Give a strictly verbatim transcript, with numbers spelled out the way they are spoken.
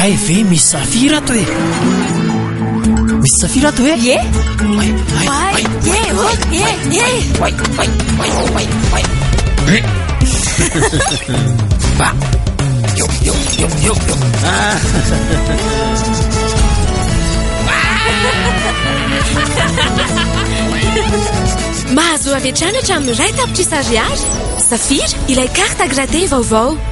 ay ve misy safira ato e misy safira ato e ye ay ye ye ye ba yo yo yo yo yo ah mahazo avy antranatra amin'ny ray tapitra stagiary Safira ilay carte à gratter vaovao